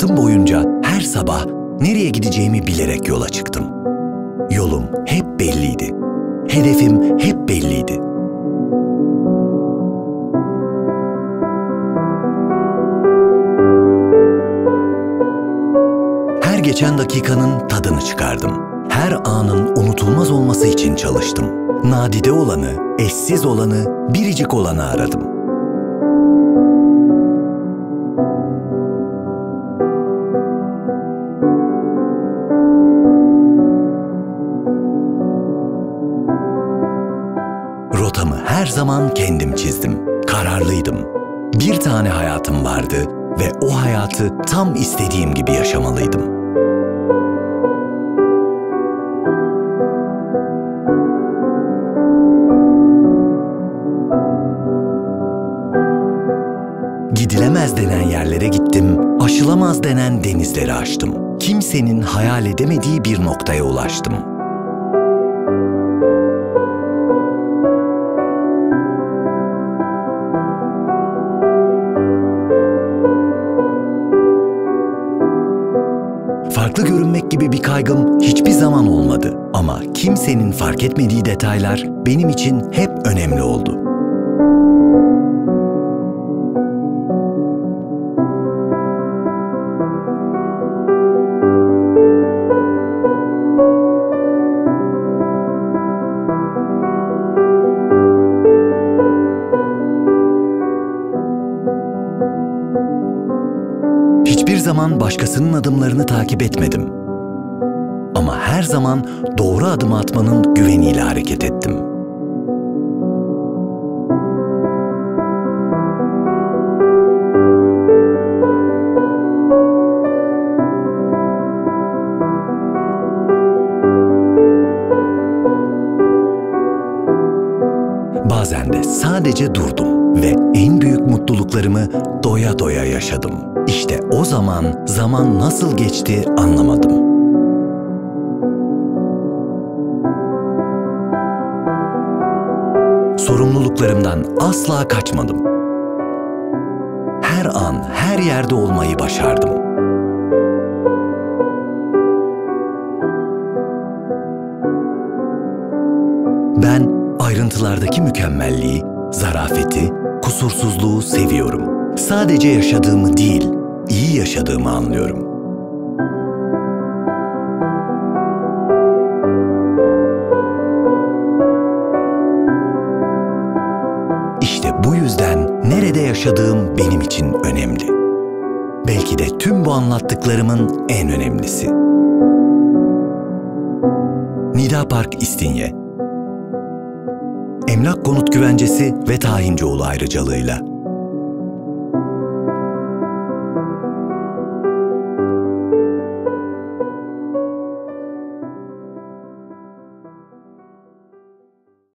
Hayatım boyunca her sabah nereye gideceğimi bilerek yola çıktım. Yolum hep belliydi. Hedefim hep belliydi. Her geçen dakikanın tadını çıkardım. Her anın unutulmaz olması için çalıştım. Nadide olanı, eşsiz olanı, biricik olanı aradım. Rotamı her zaman kendim çizdim. Kararlıydım. Bir tane hayatım vardı ve o hayatı tam istediğim gibi yaşamalıydım. Gidilemez denen yerlere gittim, aşılamaz denen denizleri aştım. Kimsenin hayal edemediği bir noktaya ulaştım. Farklı görünmek gibi bir kaygım hiçbir zaman olmadı. Ama kimsenin fark etmediği detaylar benim için hep önemli oldu. Hiçbir zaman başkasının adımlarını takip etmedim. Ama her zaman doğru adım atmanın güveniyle hareket ettim. Bazen de sadece durdum ve en büyük mutluluklarımı doya doya yaşadım. İşte o zaman nasıl geçti anlamadım. Sorumluluklarımdan asla kaçmadım. Her an, her yerde olmayı başardım. Ben ayrıntılardaki mükemmelliği, zarafeti, kusursuzluğu seviyorum. Sadece yaşadığımı değil, iyi yaşadığımı anlıyorum. İşte bu yüzden nerede yaşadığım benim için önemli. Belki de tüm bu anlattıklarımın en önemlisi. Nida Park İstinye. Emlak Konut Güvencesi ve Tahincioğlu ayrıcalığıyla.